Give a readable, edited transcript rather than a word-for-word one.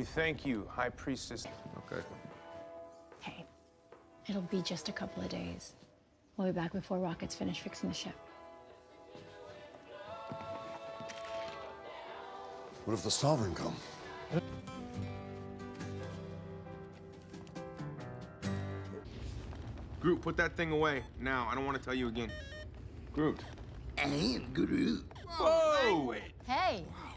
We thank you, High Priestess. Okay. Hey, it'll be just a couple of days. We'll be back before Rocket's finished fixing the ship. What if the Sovereign come? Groot, put that thing away now. I don't want to tell you again. Groot. I am Groot. Whoa! Hey,